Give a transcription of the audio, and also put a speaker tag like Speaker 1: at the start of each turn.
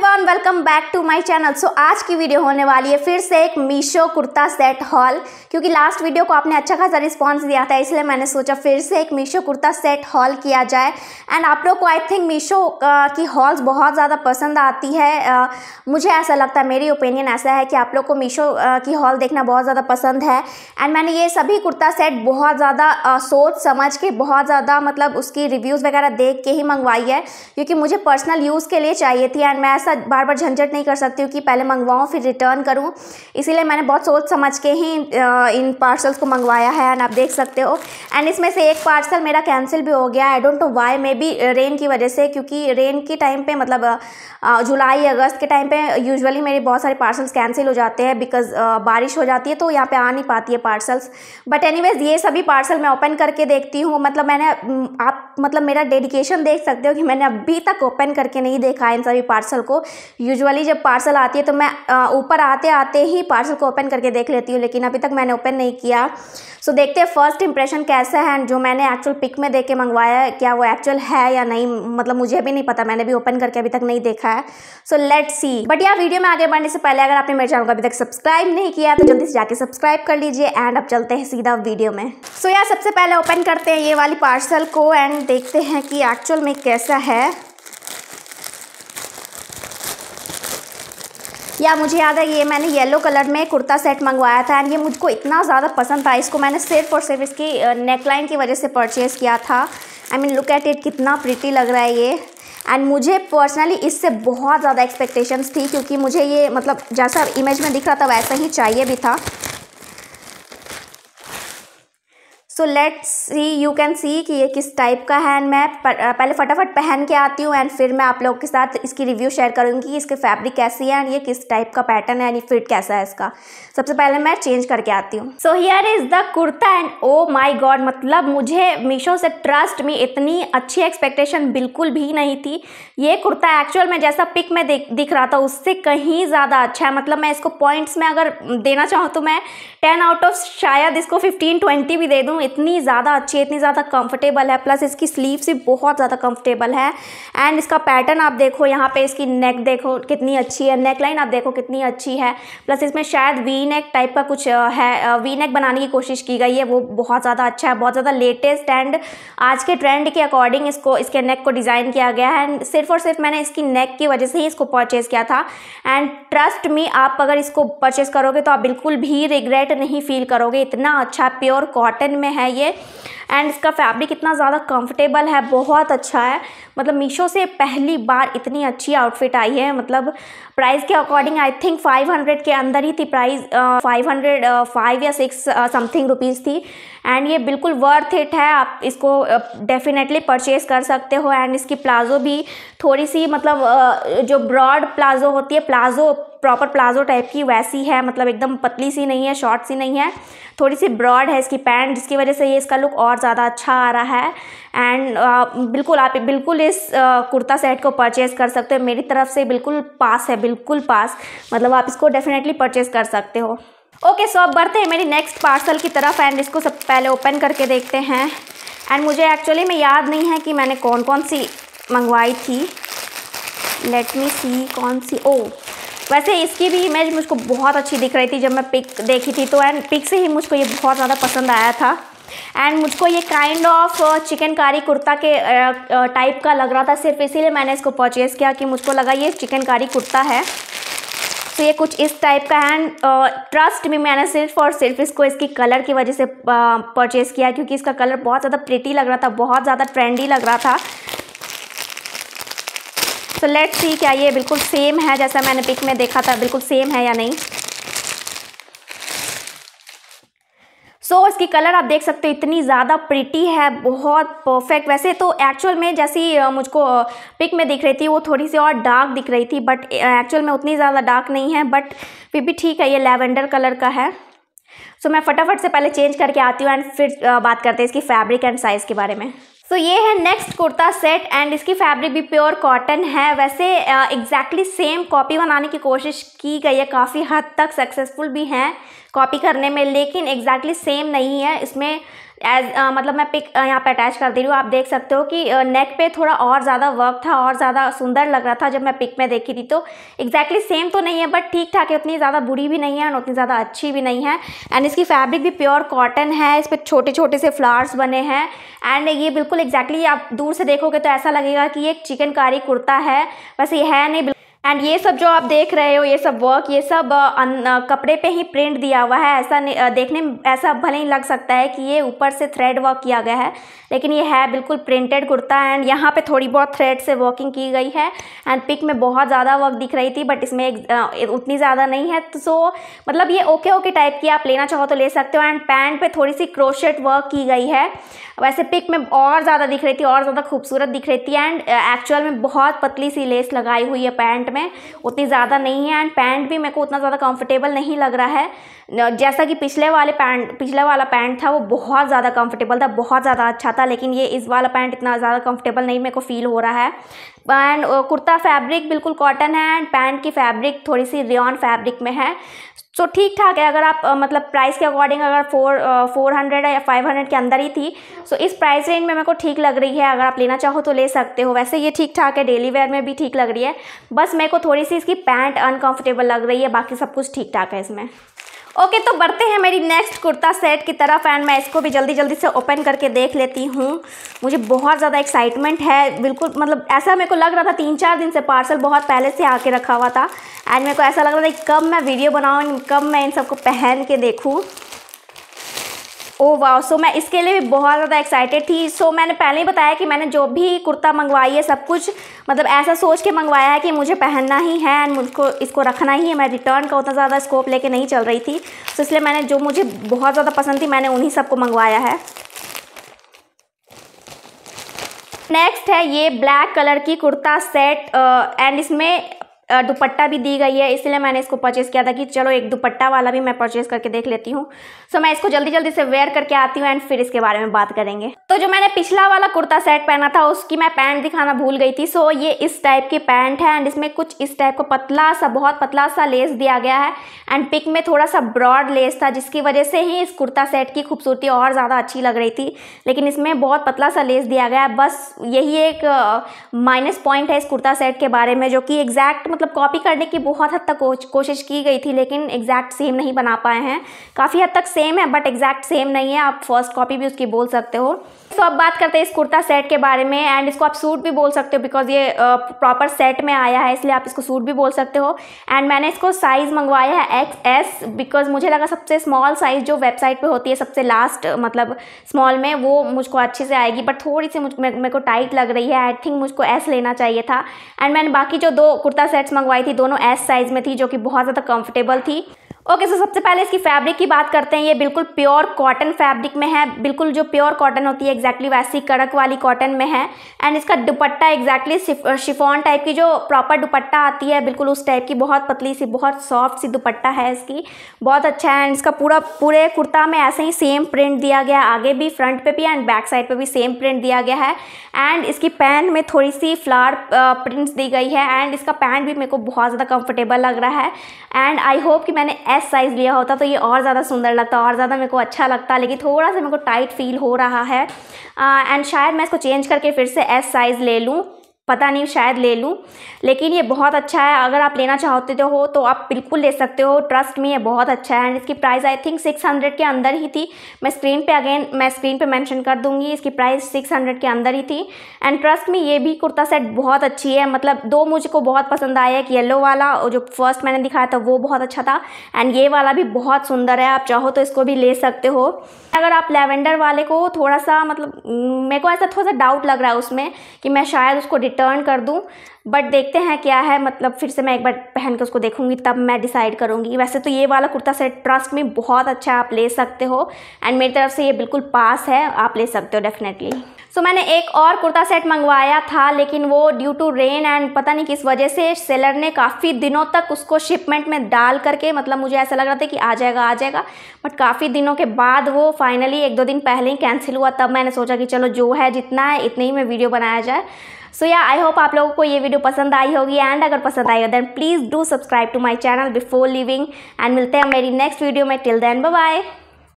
Speaker 1: Everyone, welcome back to my channel. So आज की video होने वाली है फिर से एक मीशो कुर्ता सेट हॉल, क्योंकि लास्ट वीडियो को आपने अच्छा खासा रिस्पांस दिया था, इसलिए मैंने सोचा फिर से एक मीशो कुर्ता सेट हॉल किया जाए। एंड आप लोग को आई थिंक मीशो की हॉल्स बहुत ज़्यादा पसंद आती है। मुझे ऐसा लगता है, मेरी ओपिनियन ऐसा है कि आप लोग को मीशो की हॉल देखना बहुत ज़्यादा पसंद है। एंड मैंने ये सभी कुर्ता सेट बहुत ज़्यादा सोच समझ के, बहुत ज़्यादा मतलब उसकी रिव्यूज़ वगैरह देख के ही मंगवाई है, क्योंकि मुझे पर्सनल यूज़ के लिए चाहिए थी। एंड मैं ऐसा बार बार झंझट नहीं कर सकती हूँ कि पहले मंगवाऊँ फिर रिटर्न करूँ, इसीलिए मैंने बहुत सोच समझ के ही इन पार्सल्स को मंगवाया है। एंड आप देख सकते हो, एंड इसमें से एक पार्सल मेरा कैंसिल भी हो गया। I don't know why, maybe rain की वजह से, क्योंकि रेन के टाइम पे मतलब जुलाई अगस्त के टाइम पे यूजुअली मेरे बहुत सारे पार्सल्स कैंसिल हो जाते हैं, बिकॉज बारिश हो जाती है तो यहाँ पे आ नहीं पाती है पार्सल्स। बट एनीवेज ये सभी पार्सल मैं ओपन करके देखती हूँ। मतलब मैंने आप मतलब मेरा डेडिकेशन देख सकते हो कि मैंने अभी तक ओपन करके नहीं देखा है इन सभी पार्सल को। यूजुअली जब पार्सल आती है तो मैं ऊपर आते आते ही पार्सल को ओपन करके देख लेती हूँ, लेकिन अभी तक मैंने ओपन नहीं किया। सो देखते हैं फर्स्ट इंप्रेशन कैसा है, एंड जो मैंने एक्चुअल पिक में देख के मंगवाया है क्या वो एक्चुअल है या नहीं, मतलब मुझे भी नहीं पता, मैंने भी ओपन करके अभी तक नहीं देखा है। So let's see. बट यार, वीडियो में आगे बढ़ने से पहले अगर आपने मेरे चैनल को अभी तक सब्सक्राइब नहीं किया तो जल्दी से जाके सब्सक्राइब कर लीजिए। एंड अब चलते हैं सीधा वीडियो में। सो यार, सबसे पहले ओपन करते हैं ये वाली पार्सल को एंड देखते हैं कि एक्चुअल में कैसा है। या मुझे याद है ये मैंने येलो कलर में कुर्ता सेट मंगवाया था, एंड ये मुझको इतना ज़्यादा पसंद था, इसको मैंने सिर्फ और सिर्फ इसकी नेकलाइन की वजह से परचेज़ किया था। I mean look at it, कितना प्रिटी लग रहा है ये। एंड मुझे पर्सनली इससे बहुत ज़्यादा एक्सपेक्टेशंस थी, क्योंकि मुझे ये मतलब जैसा इमेज में दिख रहा था वैसा ही चाहिए भी था। So let's see, you can see कि ये किस टाइप का है। एंड मैं पहले फटाफट पहन के आती हूँ एंड फिर मैं आप लोगों के साथ इसकी रिव्यू शेयर करूँगी कि इसकी फैब्रिक कैसी है एंड ये किस टाइप का पैटर्न है, यानी फिट कैसा है इसका। सबसे पहले मैं चेंज करके आती हूँ। So here is the kurta and oh my God, मतलब मुझे मीशो से ट्रस्ट में इतनी अच्छी एक्सपेक्टेशन बिल्कुल भी नहीं थी। ये कुर्ता एक्चुअल में जैसा पिक में दिख रहा था उससे कहीं ज़्यादा अच्छा है। मतलब मैं इसको पॉइंट्स में अगर देना चाहूँ तो मैं 10 आउट ऑफ शायद इसको 15-20 भी दे दूँ। इतनी ज़्यादा अच्छी है, इतनी ज़्यादा कंफर्टेबल है, प्लस इसकी स्लीव्स भी बहुत ज़्यादा कंफर्टेबल है। एंड इसका पैटर्न आप देखो, यहाँ पे इसकी नेक देखो कितनी अच्छी है, नेक लाइन आप देखो कितनी अच्छी है, प्लस इसमें शायद वी नेक टाइप का कुछ है, वी नेक बनाने की कोशिश की गई है, वो बहुत ज़्यादा अच्छा है, बहुत ज़्यादा लेटेस्ट एंड आज के ट्रेंड के अकॉर्डिंग इसके नेक को डिज़ाइन किया गया है। एंड सिर्फ और सिर्फ मैंने इसकी नेक की वजह से ही इसको परचेज़ किया था। एंड ट्रस्ट मी, आप अगर इसको परचेज़ करोगे तो आप बिल्कुल भी रिग्रेट नहीं फील करोगे। इतना अच्छा प्योर कॉटन में है ये, एंड इसका फैब्रिक इतना ज़्यादा कंफर्टेबल है, बहुत अच्छा है। मतलब मीशो से पहली बार इतनी अच्छी आउटफिट आई है। मतलब प्राइस के अकॉर्डिंग आई थिंक 500 के अंदर ही थी प्राइस, 505 या 6 समथिंग रुपीज़ थी। एंड ये बिल्कुल वर्थ इट है, आप इसको डेफिनेटली परचेज़ कर सकते हो। एंड इसकी प्लाज़ो भी थोड़ी सी मतलब जो ब्रॉड प्लाज़ो होती है, प्लाज़ो प्रॉपर प्लाज़ो टाइप की वैसी है, मतलब एकदम पतली सी नहीं है, शॉर्ट सी नहीं है, थोड़ी सी ब्रॉड है इसकी पैंट, जिसकी वजह से ये इसका लुक और ज़्यादा अच्छा आ रहा है। एंड बिल्कुल आप बिल्कुल इस कुर्ता सेट को परचेज़ कर सकते हो। मेरी तरफ से बिल्कुल पास है, बिल्कुल पास, मतलब आप इसको डेफिनेटली परचेज़ कर सकते हो। ओके, सो अब बढ़ते हैं मेरी नेक्स्ट पार्सल की तरफ एंड इसको सबसे पहले ओपन करके देखते हैं। एंड मुझे एक्चुअली में याद नहीं है कि मैंने कौन कौन सी मंगवाई थी। लेट मी सी कौन सी। वैसे इसकी भी इमेज मुझको बहुत अच्छी दिख रही थी जब मैं पिक देखी थी, तो एंड पिक से ही मुझको ये बहुत ज़्यादा पसंद आया था। एंड मुझको ये काइंड ऑफ चिकनकारी कुर्ता के टाइप का लग रहा था, सिर्फ इसीलिए मैंने इसको परचेज़ किया कि मुझको लगा ये चिकनकारी कुर्ता है। तो ये कुछ इस टाइप का है। एंड ट्रस्ट में मैंने सिर्फ और सिर्फ इसको इसकी कलर की वजह से परचेज़ किया, क्योंकि इसका कलर बहुत ज़्यादा प्रिटी लग रहा था, बहुत ज़्यादा ट्रेंडी लग रहा था। तो लेट्स सी क्या ये बिल्कुल सेम है जैसा मैंने पिक में देखा था, बिल्कुल सेम है या नहीं। सो इसकी कलर आप देख सकते हो, इतनी ज़्यादा प्रिटी है, बहुत परफेक्ट। वैसे तो एक्चुअल में जैसी मुझको पिक में दिख रही थी वो थोड़ी सी और डार्क दिख रही थी, बट एक्चुअल में उतनी ज़्यादा डार्क नहीं है, बट फिर भी ठीक है, ये लैवेंडर कलर का है। सो मैं फटाफट से पहले चेंज करके आती हूँ एंड फिर बात करते हैं इसकी फैब्रिक एंड साइज़ के बारे में। तो ये है नेक्स्ट कुर्ता सेट एंड इसकी फैब्रिक भी प्योर कॉटन है। वैसे एग्जैक्टली सेम कॉपी बनाने की कोशिश की गई है, काफ़ी हद तक सक्सेसफुल भी हैं कॉपी करने में, लेकिन एग्जैक्टली सेम नहीं है। इसमें मतलब मैं पिक यहाँ पे अटैच कर दे रही हूँ। आप देख सकते हो कि नेक पे थोड़ा और ज़्यादा वर्क था और ज़्यादा सुंदर लग रहा था जब मैं पिक में देखी थी। तो एग्जैक्टली सेम तो नहीं है बट ठीक ठाक है, उतनी ज़्यादा बुरी भी नहीं है और उतनी ज़्यादा अच्छी भी नहीं है। एंड इसकी फैब्रिक भी प्योर कॉटन है, इस पर छोटे छोटे से फ्लावर्स बने हैं। एंड ये बिल्कुल एग्जैक्टली आप दूर से देखोगे तो ऐसा लगेगा कि ये एक चिकनकारी कुर्ता है, वैसे ये है नहीं। एंड ये सब जो आप देख रहे हो, ये सब वर्क, ये सब कपड़े पे ही प्रिंट दिया हुआ है। ऐसा देखने में ऐसा भले ही लग सकता है कि ये ऊपर से थ्रेड वर्क किया गया है, लेकिन ये है बिल्कुल प्रिंटेड कुर्ता। एंड यहाँ पे थोड़ी बहुत थ्रेड से वर्किंग की गई है। एंड पिक में बहुत ज़्यादा वर्क दिख रही थी बट इसमें उतनी ज़्यादा नहीं है। तो सो मतलब ये ओके टाइप की, आप लेना चाहो तो ले सकते हो। एंड पैंट पे थोड़ी सी क्रोशेट वर्क की गई है, वैसे पिक में और ज़्यादा दिख रही थी, और ज़्यादा खूबसूरत दिख रही थी। एंड एक्चुअल में बहुत पतली सी लेस लगाई हुई है पैंट में, उतनी ज़्यादा नहीं है। एंड पैंट भी मेरे को उतना ज़्यादा कंफर्टेबल नहीं लग रहा है, जैसा कि पिछला वाला पैंट था वो बहुत ज़्यादा कंफर्टेबल था, बहुत ज़्यादा अच्छा था। लेकिन ये इस वाला पैंट इतना ज़्यादा कंफर्टेबल नहीं मेरे को फील हो रहा है। एंड कुर्ता फैब्रिक बिल्कुल कॉटन है एंड पैंट की फैब्रिक थोड़ी सी रेयॉन फैब्रिक में है। सो ठीक ठाक है। अगर आप मतलब प्राइस के अकॉर्डिंग अगर 400 या 500 के अंदर ही थी, सो इस प्राइस रेंज में मेरे को ठीक लग रही है। अगर आप लेना चाहो तो ले सकते हो। वैसे ये ठीक ठाक है, डेली वेयर में भी ठीक लग रही है। बस मेरे को थोड़ी सी इसकी पैंट अनकंफर्टेबल लग रही है, बाकी सब कुछ ठीक ठाक है इसमें। ओके, तो बढ़ते हैं मेरी नेक्स्ट कुर्ता सेट की तरफ। एंड मैं इसको भी जल्दी से ओपन करके देख लेती हूँ। मुझे बहुत ज़्यादा एक्साइटमेंट है, बिल्कुल मतलब ऐसा मेरे को लग रहा था 3-4 दिन से, पार्सल बहुत पहले से आके रखा हुआ था। एंड मेरे को ऐसा लग रहा था कि कब मैं वीडियो बनाऊँ, कब मैं इन सबको पहन के देखूँ। ओह वाह, सो मैं इसके लिए भी बहुत ज़्यादा एक्साइटेड थी। सो मैंने पहले ही बताया कि मैंने जो भी कुर्ता मंगवाई है सब कुछ मतलब ऐसा सोच के मंगवाया है कि मुझे पहनना ही है एंड मुझको इसको रखना ही है। मैं रिटर्न का उतना ज़्यादा स्कोप लेके नहीं चल रही थी, तो इसलिए मैंने जो मुझे बहुत ज़्यादा पसंद थी मैंने उन्हीं सबको मंगवाया है। नेक्स्ट है ये ब्लैक कलर की कुर्ता सेट एंड इसमें दुपट्टा भी दी गई है, इसलिए मैंने इसको परचेज़ किया था कि चलो एक दुपट्टा वाला भी मैं परचेज़ करके देख लेती हूँ। सो मैं इसको जल्दी से वेयर करके आती हूँ एंड फिर इसके बारे में बात करेंगे। तो जो मैंने पिछला वाला कुर्ता सेट पहना था उसकी मैं पैंट दिखाना भूल गई थी। सो ये इस टाइप की पैंट है एंड इसमें कुछ इस टाइप का पतला सा, बहुत पतला सा लेस दिया गया है। एंड पिक में थोड़ा सा ब्रॉड लेस था जिसकी वजह से ही इस कुर्ता सेट की खूबसूरती और ज़्यादा अच्छी लग रही थी, लेकिन इसमें बहुत पतला सा लेस दिया गया है। बस यही एक माइनस पॉइंट है इस कुर्ता सेट के बारे में, जो कि एग्जैक्ट मतलब कॉपी करने की बहुत हद तक कोशिश की गई थी, लेकिन एग्जैक्ट सेम नहीं बना पाए हैं। काफ़ी हद तक सेम है बट एग्जैक्ट सेम नहीं है, आप फर्स्ट कॉपी भी उसकी बोल सकते हो। तो अब बात करते हैं इस कुर्ता सेट के बारे में। एंड इसको आप सूट भी बोल सकते हो बिकॉज ये प्रॉपर सेट में आया है, इसलिए आप इसको सूट भी बोल सकते हो। एंड मैंने इसको साइज़ मंगवाया है XS बिकॉज मुझे लगा सबसे स्मॉल साइज़ जो वेबसाइट पे होती है सबसे लास्ट मतलब स्मॉल में, वो मुझको अच्छे से आएगी, बट थोड़ी सी मेरे को टाइट लग रही है। आई थिंक मुझको S लेना चाहिए था। एंड मैंने बाकी जो 2 कुर्ता सेट्स मंगवाई थी दोनों S साइज़ में थी, जो कि बहुत ज़्यादा कंफर्टेबल थी। ओके, सो सबसे पहले इसकी फैब्रिक की बात करते हैं। ये बिल्कुल प्योर कॉटन फैब्रिक में है, बिल्कुल जो प्योर कॉटन होती है एग्जैक्टली वैसी कड़क वाली कॉटन में है। एंड इसका दुपट्टा एग्जैक्टली शिफॉन टाइप की जो प्रॉपर दुपट्टा आती है बिल्कुल उस टाइप की, बहुत पतली सी बहुत सॉफ्ट सी दुपट्टा है इसकी, बहुत अच्छा है। एंड इसका पूरे कुर्ता में ऐसे ही सेम प्रिंट दिया गया, आगे भी फ्रंट पे भी एंड बैक साइड पे भी सेम प्रिंट दिया गया है। एंड इसकी पैंट में थोड़ी सी फ्लावर प्रिंट्स दी गई है। एंड इसका पैंट भी मेरे को बहुत ज़्यादा कंफर्टेबल लग रहा है। एंड आई होप कि मैंने S साइज़ लिया होता तो ये और ज़्यादा सुंदर लगता, और ज़्यादा मेरे को अच्छा लगता, लेकिन थोड़ा सा मेरे को टाइट फील हो रहा है। एंड शायद मैं इसको चेंज करके फिर से S साइज़ ले लूँ, पता नहीं शायद ले लूँ, लेकिन ये बहुत अच्छा है। अगर आप लेना चाहते हो तो आप बिल्कुल ले सकते हो, ट्रस्ट मी ये बहुत अच्छा है। एंड इसकी प्राइस आई थिंक 600 के अंदर ही थी। मैं स्क्रीन पे मेंशन कर दूंगी, इसकी प्राइस 600 के अंदर ही थी। एंड ट्रस्ट मी ये भी कुर्ता सेट बहुत अच्छी है, मतलब 2 मुझको बहुत पसंद आया, एक येलो वाला और जो फर्स्ट मैंने दिखाया था वो बहुत अच्छा था, एंड ये वाला भी बहुत सुंदर है। आप चाहो तो इसको भी ले सकते हो। अगर आप लैवेंडर वाले को थोड़ा सा मतलब मेरे को ऐसा थोड़ा सा डाउट लग रहा है उसमें कि मैं शायद उसको रिटर्न कर दूं, बट देखते हैं क्या है, मतलब फिर से मैं एक बार पहन के उसको देखूंगी तब मैं डिसाइड करूंगी। वैसे तो ये वाला कुर्ता सेट ट्रस्ट में बहुत अच्छा है, आप ले सकते हो। एंड मेरी तरफ से ये बिल्कुल पास है, आप ले सकते हो डेफिनेटली। सो मैंने एक और कुर्ता सेट मंगवाया था, लेकिन वो ड्यू टू रेन एंड पता नहीं किस वजह से सेलर ने काफ़ी दिनों तक उसको शिपमेंट में डाल करके, मतलब मुझे ऐसा लग रहा था कि आ जाएगा, बट काफ़ी दिनों के बाद वो फाइनली 1-2 दिन पहले ही कैंसिल हुआ। तब मैंने सोचा कि चलो जो है जितना है इतने ही में वीडियो बनाया जाए। सो या आई होप आप लोगों को ये वीडियो पसंद आई होगी, एंड अगर पसंद आई हो then please do subscribe to my channel before leaving. And मिलते हैं मेरी नेक्स्ट वीडियो में। Till then bye bye.